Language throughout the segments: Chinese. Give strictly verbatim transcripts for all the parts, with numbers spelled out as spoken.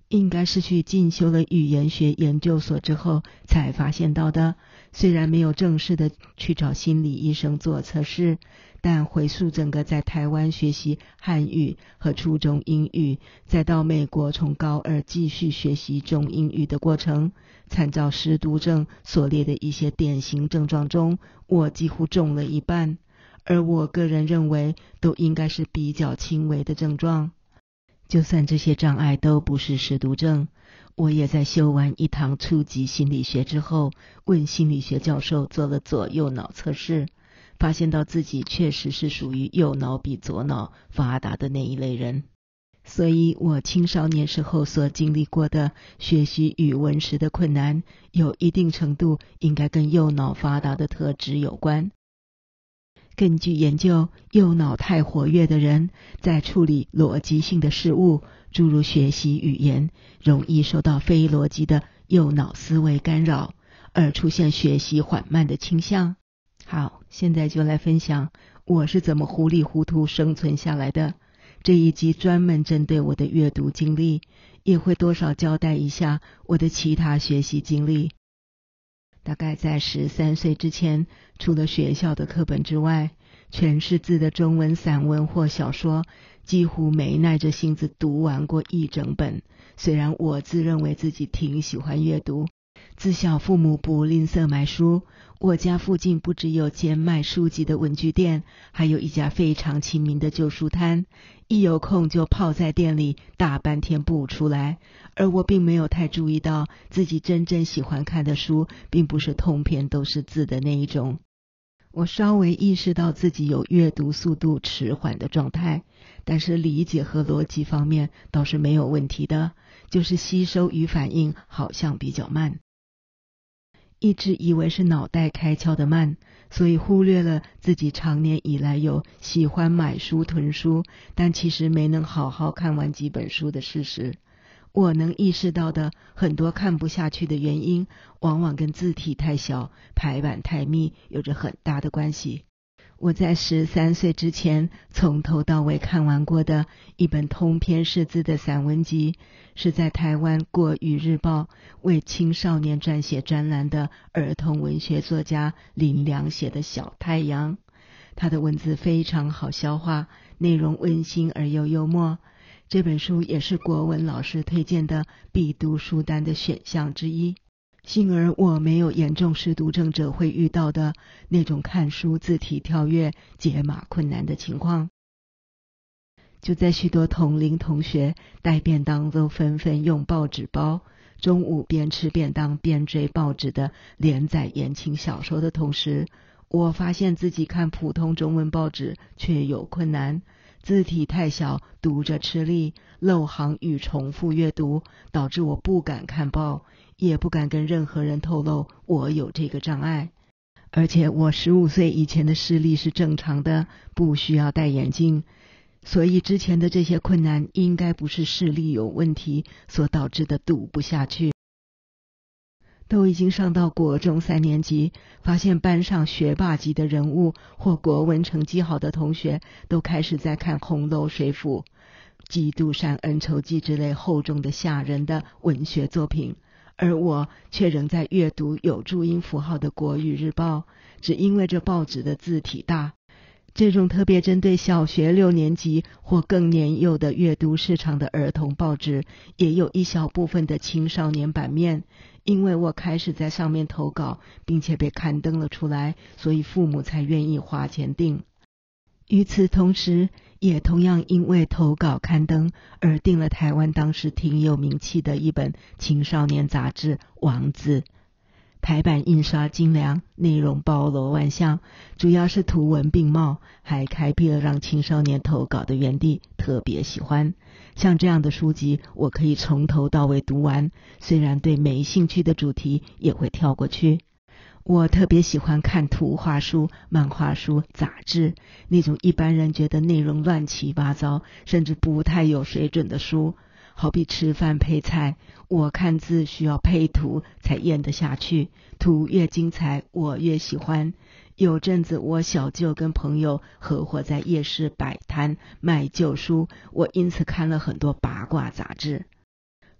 应该是去进修了语言学研究所之后才发现到的。虽然没有正式的去找心理医生做测试，但回溯整个在台湾学习汉语和初中英语，再到美国从高二继续学习中英语的过程，参照失读症所列的一些典型症状中，我几乎中了一半，而我个人认为都应该是比较轻微的症状。就算这些障碍都不是失读症，我也在修完一堂初级心理学之后，问心理学教授做了左右脑测试，发现到自己确实是属于右脑比左脑发达的那一类人。所以我青少年时候所经历过的学习语文时的困难，有一定程度应该跟右脑发达的特质有关。根据研究，右脑太活跃的人在处理逻辑性的事物，诸如学习语言，容易受到非逻辑的右脑思维干扰，而出现学习缓慢的倾向。好，现在就来分享我是怎么糊里糊涂生存下来的。这一集专门针对我的阅读经历，也会多少交代一下我的其他学习经历。大概在十三岁之前，除了学校的课本之外，全是字的中文散文或小说，几乎没耐着性子读完过一整本。虽然我自认为自己挺喜欢阅读，自小父母不吝啬买书，我家附近不只有间卖书籍的文具店，还有一家非常亲民的旧书摊，一有空就泡在店里大半天不出来。而我并没有太注意到自己真正喜欢看的书并不是通篇都是字的那一种。我稍微意识到自己有阅读速度迟缓的状态，但是理解和逻辑方面倒是没有问题的，就是吸收与反应好像比较慢。一直以为是脑袋开窍的慢，所以忽略了自己常年以来有喜欢买书囤书，但其实没能好好看完几本书的事实。我能意识到的很多看不下去的原因，往往跟字体太小、排版太密有着很大的关系。我在十三岁之前从头到尾看完过的一本通篇识字的散文集，是在台湾国语日报为青少年撰写专栏的儿童文学作家林良写的小太阳。他的文字非常好消化，内容温馨而又幽默。这本书也是国文老师推荐的必读书单的选项之一。幸而我没有严重失读症者会遇到的那种看书字体跳跃、解码困难的情况。就在许多同龄同学带便当都纷纷用报纸包，中午边吃便当边追报纸的连载言情小说的同时，我发现自己看普通中文报纸却有困难。字体太小，读着吃力，漏行与重复阅读，导致我不敢看报，也不敢跟任何人透露我有这个障碍。而且我十五岁以前的视力是正常的，不需要戴眼镜，所以之前的这些困难应该不是视力有问题所导致的读不下去。都已经上到国中三年级，发现班上学霸级的人物或国文成绩好的同学都开始在看《红楼水府》《基督山恩仇记》之类厚重的吓人的文学作品，而我却仍在阅读有注音符号的国语日报，只因为这报纸的字体大。这种特别针对小学六年级或更年幼的阅读市场的儿童报纸，也有一小部分的青少年版面。因为我开始在上面投稿，并且被刊登了出来，所以父母才愿意花钱订。与此同时，也同样因为投稿刊登而订了台湾当时挺有名气的一本青少年杂志《王子》。排版印刷精良，内容包罗万象，主要是图文并茂，还开辟了让青少年投稿的园地，特别喜欢。像这样的书籍我可以从头到尾读完，虽然对没兴趣的主题也会跳过去。我特别喜欢看图画书、漫画书、杂志，那种一般人觉得内容乱七八糟甚至不太有水准的书。好比吃饭配菜，我看字需要配图才咽得下去，图越精彩我越喜欢。有阵子我小舅跟朋友合伙在夜市摆摊卖旧书，我因此看了很多八卦杂志。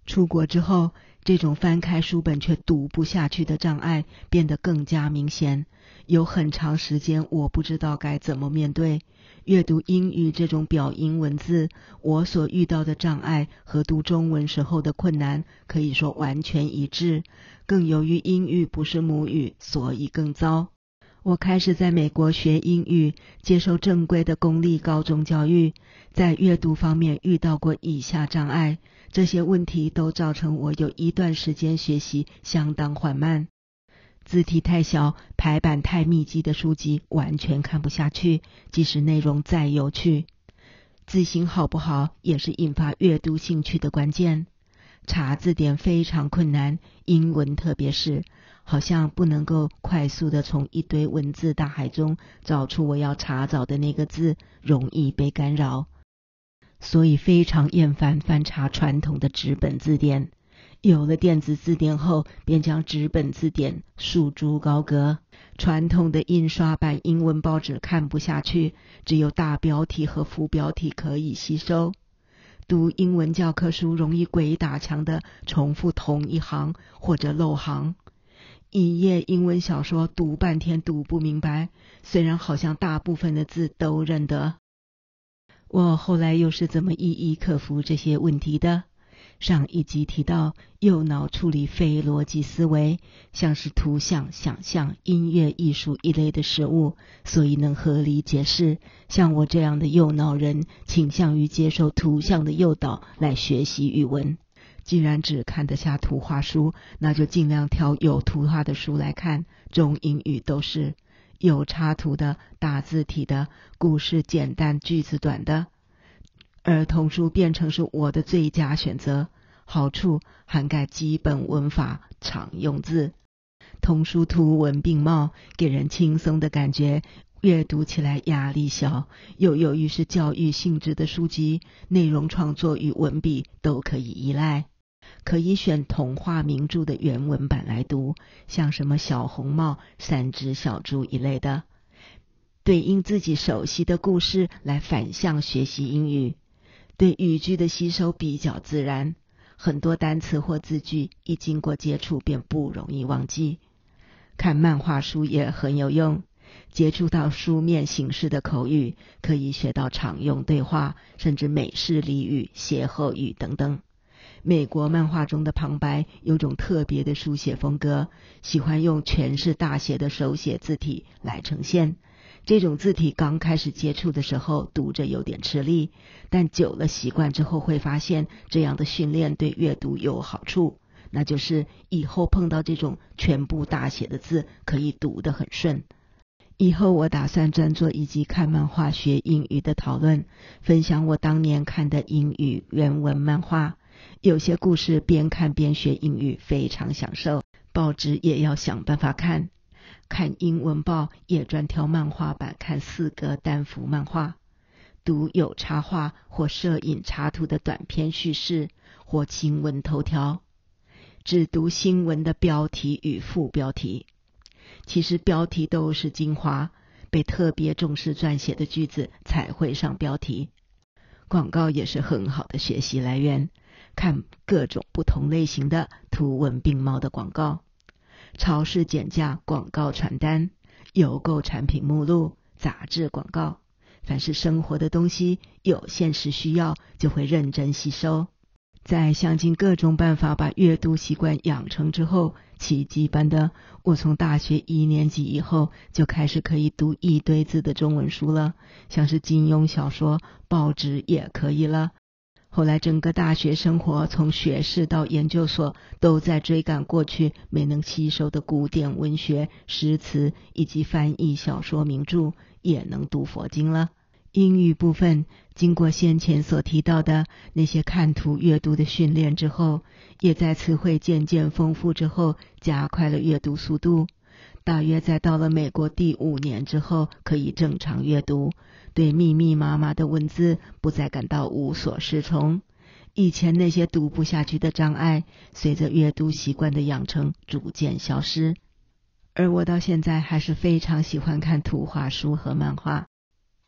出国之后，这种翻开书本却读不下去的障碍变得更加明显，有很长时间我不知道该怎么面对。阅读英语这种表音文字，我所遇到的障碍和读中文时候的困难可以说完全一致，更由于英语不是母语，所以更糟。我开始在美国学英语，接受正规的公立高中教育，在阅读方面遇到过以下障碍，这些问题都造成我有一段时间学习相当缓慢。字体太小，排版太密集的书籍完全看不下去，即使内容再有趣。字形好不好也是引发阅读兴趣的关键。查字典非常困难，英文特别是，好像不能够快速的从一堆文字大海中找出我要查找的那个字，容易被干扰。所以非常厌烦翻查传统的纸本字典。有了电子字典后，便将纸本字典束诸高阁。传统的印刷版英文报纸看不下去，只有大标题和副标题可以吸收。读英文教科书容易鬼打墙的重复同一行或者漏行。一页英文小说读半天读不明白，虽然好像大部分的字都认得。我后来又是怎么一一克服这些问题的？上一集提到，右脑处理非逻辑思维，像是图像、想象、音乐、艺术一类的事物，所以能合理解释。像我这样的右脑人，倾向于接受图像的诱导来学习语文。既然只看得下图画书，那就尽量挑有图画的书来看，中英语都是。有插图的、大字体的、故事简单、句子短的。儿童书变成是我的最佳选择，好处涵盖基本文法、常用字。童书图文并茂，给人轻松的感觉，阅读起来压力小，又由于是教育性质的书籍，内容创作与文笔都可以依赖。可以选童话名著的原文版来读，像什么小红帽、三只小猪一类的，对应自己熟悉的故事来反向学习英语。对语句的吸收比较自然，很多单词或字句一经过接触便不容易忘记。看漫画书也很有用，接触到书面形式的口语，可以学到常用对话，甚至美式俚语、歇后语等等。美国漫画中的旁白有种特别的书写风格，喜欢用全是大写的手写字体来呈现。这种字体刚开始接触的时候读着有点吃力，但久了习惯之后会发现这样的训练对阅读有好处，那就是以后碰到这种全部大写的字可以读得很顺。以后我打算专做一集看漫画学英语的讨论，分享我当年看的英语原文漫画，有些故事边看边学英语非常享受，报纸也要想办法看。看英文报也专挑漫画版看四格单幅漫画，读有插画或摄影插图的短篇叙事或新闻头条，只读新闻的标题与副标题。其实标题都是精华，被特别重视撰写的句子才会上标题。广告也是很好的学习来源，看各种不同类型的图文并茂的广告。超市减价广告传单、邮购产品目录、杂志广告，凡是生活的东西有现实需要就会认真吸收。在想尽各种办法把阅读习惯养成之后，奇迹般的我从大学一年级以后就开始可以读一堆字的中文书了，像是金庸小说、报纸也可以了。后来整个大学生活从学士到研究所都在追赶过去没能吸收的古典文学、诗词以及翻译小说名著，也能读佛经了。英语部分经过先前所提到的那些看图阅读的训练之后，也在词汇渐渐丰富之后加快了阅读速度。大约在到了美国第五年之后可以正常阅读，对密密麻麻的文字不再感到无所适从。以前那些读不下去的障碍随着阅读习惯的养成逐渐消失，而我到现在还是非常喜欢看图画书和漫画。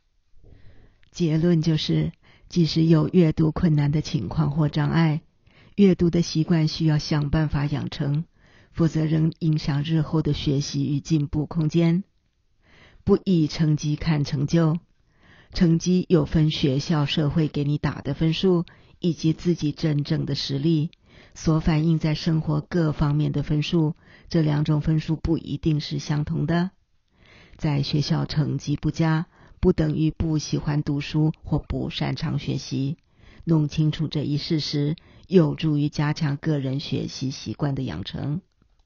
结论就是，即使有阅读困难的情况或障碍， 阅读的习惯需要想办法养成，否则仍影响日后的学习与进步空间。不以成绩看成就，成绩有分学校社会给你打的分数，以及自己真正的实力所反映在生活各方面的分数，这两种分数不一定是相同的。在学校成绩不佳，不等于不喜欢读书或不擅长学习，弄清楚这一事实，有助于加强个人学习习惯的养成。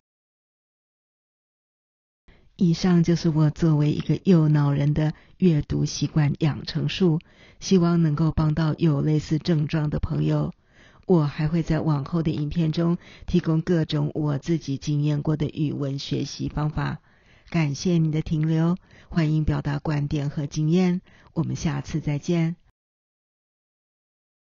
以上就是我作为一个右脑人的阅读习惯养成术，希望能够帮到有类似症状的朋友。我还会在往后的影片中提供各种我自己经验过的语文学习方法。感谢你的停留，欢迎表达观点和经验，我们下次再见。